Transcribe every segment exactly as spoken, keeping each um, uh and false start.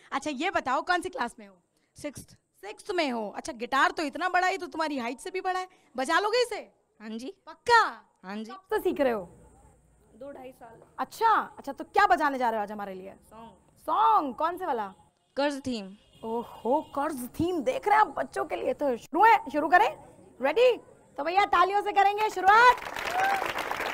अच्छा ये बताओ कौन सी क्लास में हो? सिक्स्थ। सिक्स्थ में हो। अच्छा गिटार तो इतना बड़ा है, तो तुम्हारी हाइट से भी बड़ा है, बजा लोगे इसे? हाँ जी। पक्का? हाँ जी। कब से सीख रहे हो? दो ढाई साल। अच्छा अच्छा, तो क्या बजाने जा रहे हो आज हमारे लिए? सॉन्ग। सॉन्ग कौन से वाला? कर्ज थीम। ओहो कर्ज थीम, देख रहे हैं आप बच्चों के लिए तो शुरू है, शुरू करें? रेडी? तो भैया तालियों से करेंगे शुरुआत।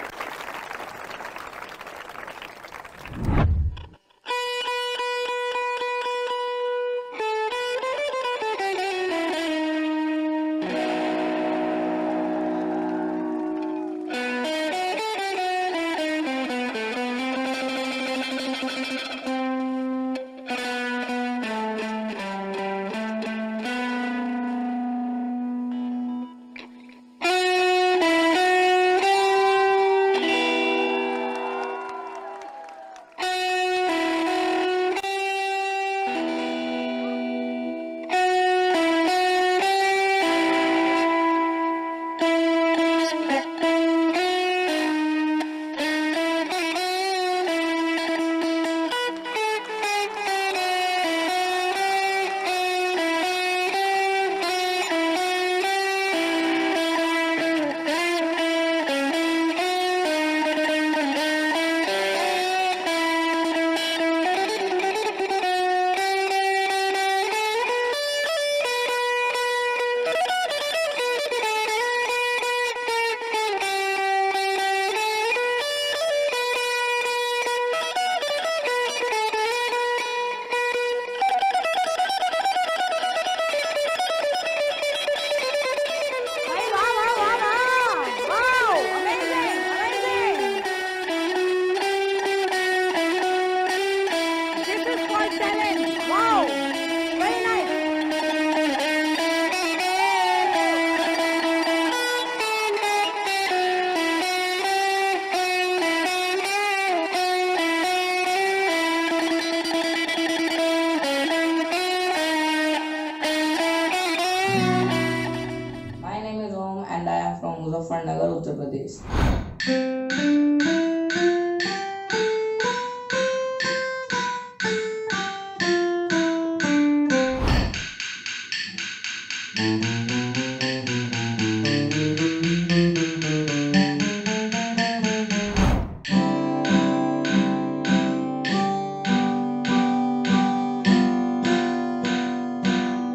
My name is Om and I am from Muzaffarnagar, Uttar Pradesh.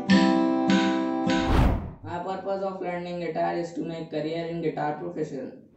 My purpose of learning guitar is to make career in guitar profession.